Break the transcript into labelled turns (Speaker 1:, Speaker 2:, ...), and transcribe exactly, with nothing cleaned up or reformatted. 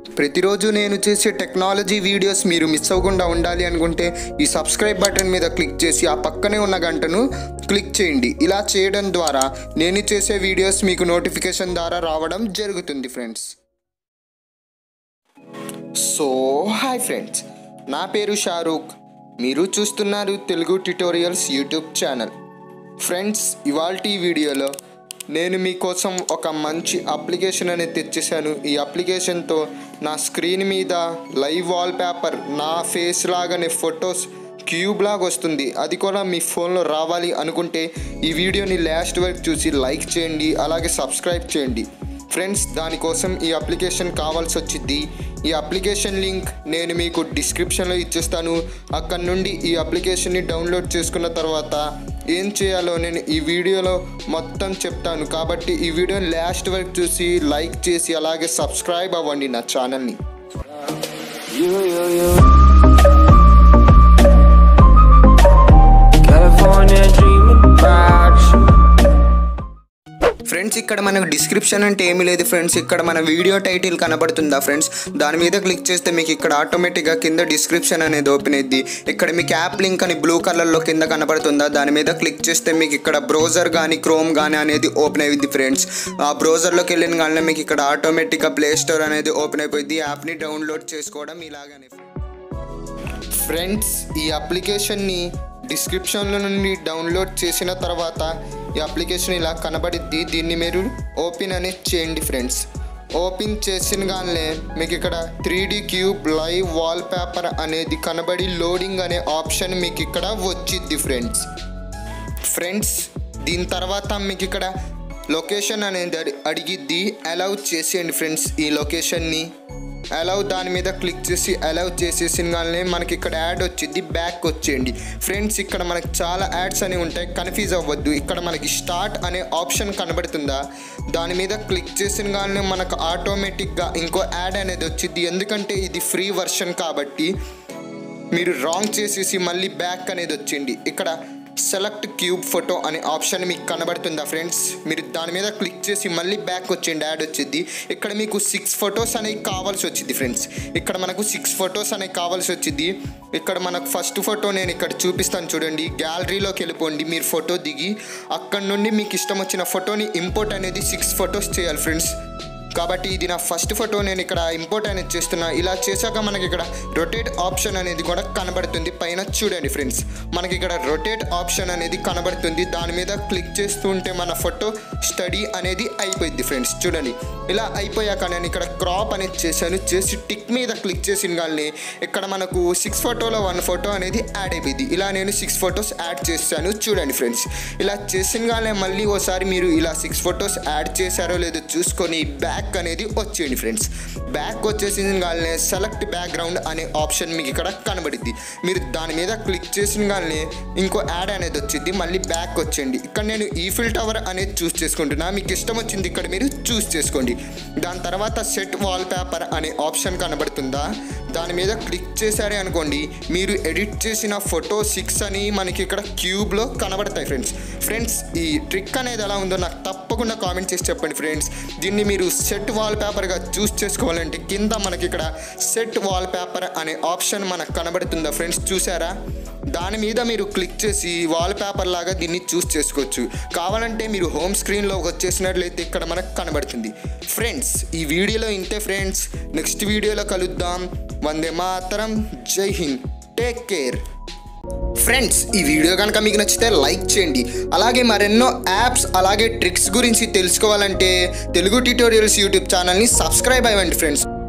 Speaker 1: ప్రతిరోజు నేను చేసే టెక్నాలజీ వీడియోస్ మీరు మిస్ అవ్వకుండా ఉండాలి అనుకుంటే ఈ సబ్స్క్రైబ్ బటన్ మీద క్లిక్ చేసి ఆ పక్కనే ఉన్న గంటను క్లిక్ చేయండి. ఇలా చేయడం ద్వారా నేను చేసే వీడియోస్ మీకు నోటిఫికేషన్ ద్వారా రావడం జరుగుతుంది ఫ్రెండ్స్. సో హాయ్ ఫ్రెండ్స్, నా పేరు షారూక్. మీరు చూస్తున్నారు Telugu tutorials YouTube channel. Friends, ఇవాల్టి వీడియోలో నేను మీకోసం ఒక మంచి అప్లికేషన్ అనేది తెచ్చేసాను. ఈ అప్లికేషన్తో నా స్క్రీన్ మీద లైవ్ వాల్పేపర్ నా ఫేస్ లాగానే ఫొటోస్ క్యూబ్ లాగా వస్తుంది. అది కూడా మీ ఫోన్లో రావాలి అనుకుంటే ఈ వీడియోని లాస్ట్ వరకు చూసి లైక్ చేయండి, అలాగే సబ్స్క్రైబ్ చేయండి ఫ్రెండ్స్. దానికోసం ఈ అప్లికేషన్ కావాల్సి వచ్చింది. ఈ అప్లికేషన్ లింక్ నేను మీకు డిస్క్రిప్షన్లో ఇచ్చేస్తాను. అక్కడ నుండి ఈ అప్లికేషన్ని డౌన్లోడ్ చేసుకున్న తర్వాత ఏం చేయాలో నేను ఈ వీడియోలో మొత్తం చెప్తాను. కాబట్టి ఈ వీడియోని లాస్ట్ వరకు చూసి లైక్ చేసి అలాగే సబ్స్క్రైబ్ అవ్వండి నా ఛానల్ని. ఫ్రెండ్స్, ఇక్కడ మనకు డిస్క్రిప్షన్ అంటే ఏమీ లేదు ఫ్రెండ్స్. ఇక్కడ మన వీడియో టైటిల్ కనబడుతుందా ఫ్రెండ్స్, దాని మీద క్లిక్ చేస్తే మీకు ఇక్కడ ఆటోమేటిక్గా కింద డిస్క్రిప్షన్ అనేది ఓపెన్ అయ్యింది. ఇక్కడ మీకు యాప్ లింక్ అని బ్లూ కలర్లో కింద కనబడుతుందా, దాని మీద క్లిక్ చేస్తే మీకు ఇక్కడ బ్రౌజర్ కానీ క్రోమ్ కానీ అనేది ఓపెన్ అయ్యింది ఫ్రెండ్స్. ఆ బ్రౌజర్లోకి వెళ్ళిన కానీ మీకు ఇక్కడ ఆటోమేటిక్గా ప్లే స్టోర్ అనేది ఓపెన్ అయిపోయింది. యాప్ని డౌన్లోడ్ చేసుకోవడం ఇలాగనే ఫ్రెండ్స్. ఈ అప్లికేషన్ని డిస్క్రిప్షన్లో నుండి డౌన్లోడ్ చేసిన తర్వాత ఈ అప్లికేషన్ ఇలా కనబడిద్ది. దీన్ని మీరు ఓపెన్ అనేది చేయండి ఫ్రెండ్స్. ఓపెన్ చేసిన కానీ మీకు ఇక్కడ three D cube live wallpaper అనేది కనబడి లోడింగ్ అనే ఆప్షన్ మీకు ఇక్కడ వచ్చిద్ది ఫ్రెండ్స్. ఫ్రెండ్స్ దీని తర్వాత మీకు ఇక్కడ లొకేషన్ అనేది అడిగిద్ది. అలౌ చేసేయండి ఫ్రెండ్స్. ఈ లొకేషన్ని అలౌ దాని మీద క్లిక్ చేసి అలౌ చేసేసిన కానీ మనకి ఇక్కడ యాడ్ వచ్చింది. బ్యాక్ వచ్చేయండి ఫ్రెండ్స్. ఇక్కడ మనకి చాలా యాడ్స్ అనేవి ఉంటాయి, కన్ఫ్యూజ్ అవ్వద్దు. ఇక్కడ మనకి స్టార్ట్ అనే ఆప్షన్ కనబడుతుందా, దాని మీద క్లిక్ చేసిన కానీ మనకు ఆటోమేటిక్గా ఇంకో యాడ్ అనేది వచ్చింది. ఎందుకంటే ఇది ఫ్రీ వర్షన్ కాబట్టి మీరు రాంగ్ చేసేసి మళ్ళీ బ్యాక్ అనేది వచ్చింది. ఇక్కడ సెలెక్ట్ క్యూబ్ ఫోటో అనే ఆప్షన్ మీకు కనబడుతుందా ఫ్రెండ్స్, మీరు దాని మీద క్లిక్ చేసి మళ్ళీ బ్యాక్ వచ్చేయండి. యాడ్ వచ్చింది. ఇక్కడ మీకు సిక్స్ ఫొటోస్ అనేవి కావాల్సి వచ్చింది ఫ్రెండ్స్. ఇక్కడ మనకు సిక్స్ ఫొటోస్ అనేవి కావాల్సి వచ్చింది. ఇక్కడ మనకు ఫస్ట్ ఫోటో నేను ఇక్కడ చూపిస్తాను చూడండి. గ్యాలరీలోకి వెళ్ళిపోండి, మీరు ఫోటో దిగి అక్కడ నుండి మీకు ఇష్టం వచ్చిన ఫోటోని ఇంపోర్ట్ అనేది సిక్స్ ఫొటోస్ చేయాలి ఫ్రెండ్స్. కాబట్టి ఇది నా ఫస్ట్ ఫోటో, నేను ఇక్కడ ఇంపోర్ట్ అనేది చేస్తున్నా. ఇలా చేశాక మనకి ఇక్కడ రొటేట్ ఆప్షన్ అనేది కూడా కనబడుతుంది. పైన చూడండి ఫ్రెండ్స్, మనకి ఇక్కడ రొటేట్ ఆప్షన్ అనేది కనబడుతుంది. దాని మీద క్లిక్ చేస్తుంటే మన ఫోటో స్టడీ అనేది అయిపోయింది ఫ్రెండ్స్. చూడండి, ఇలా అయిపోయాక నేను ఇక్కడ క్రాప్ అనేది చేశాను. చేసి టిక్ మీద క్లిక్ చేసిన కానీ ఇక్కడ మనకు సిక్స్ ఫోటోలో వన్ ఫోటో అనేది యాడ్ అయిపోయింది. ఇలా నేను సిక్స్ ఫొటోస్ యాడ్ చేశాను. చూడండి ఫ్రెండ్స్, ఇలా చేసిన కానీ మళ్ళీ ఓసారి మీరు ఇలా సిక్స్ ఫొటోస్ యాడ్ చేశారో లేదో చూసుకొని బ్యాక్ అనేది వచ్చేయండి ఫ్రెండ్స్. బ్యాక్ వచ్చేసిన కానీ సెలెక్ట్ బ్యాక్గ్రౌండ్ అనే ఆప్షన్ మీకు ఇక్కడ కనబడిద్ది. మీరు దాని మీద క్లిక్ చేసిన కానీ ఇంకో యాడ్ అనేది వచ్చింది. మళ్ళీ బ్యాక్ వచ్చేయండి. ఇక్కడ నేను ఈఫిల్ టవర్ అనేది చూస్ చేసుకుంటున్నా. మీకు ఇష్టం వచ్చింది ఇక్కడ మీరు చూస్ చేసుకోండి. దాని తర్వాత సెట్ వాల్పేపర్ అనే ఆప్షన్ కనబడుతుందా, దాని మీద క్లిక్ చేశారే అనుకోండి, మీరు ఎడిట్ చేసిన ఫోటో సిక్స్ అని మనకి ఇక్కడ క్యూబ్లో కనబడతాయి ఫ్రెండ్స్. ఫ్రెండ్స్ ఈ ట్రిక్ అనేది ఎలా ఉందో నాకు తప్పకుండా కామెంట్ చేసి చెప్పండి ఫ్రెండ్స్. దీన్ని మీరు సెట్ వాల్పేపర్గా చూస్ చేసుకోవాలంటే కింద మనకి ఇక్కడ సెట్ వాల్పేపర్ అనే ఆప్షన్ మనకు కనబడుతుందా ఫ్రెండ్స్, చూసారా? దాని మీద మీరు క్లిక్ చేసి వాల్పేపర్ లాగా దీన్ని చూస్ చేసుకోవచ్చు. కావాలంటే మీరు హోమ్ స్క్రీన్లో వచ్చేసినట్లయితే ఇక్కడ మనకు కనబడుతుంది. ఫ్రెండ్స్ ఈ వీడియోలో ఇంతే ఫ్రెండ్స్. నెక్స్ట్ వీడియోలో కలుద్దాం. వందే మాతరం, జై హింద్, టేక్ కేర్. ఫ్రెండ్స్ ఈ వీడియో కనుక మీకు నచ్చితే లైక్ చేయండి. అలాగే మరెన్నో యాప్స్ అలాగే ట్రిక్స్ గురించి తెలుసుకోవాలంటే తెలుగు ట్యుటోరియల్స్ యూట్యూబ్ ఛానల్ని సబ్స్క్రైబ్ అవ్వండి ఫ్రెండ్స్.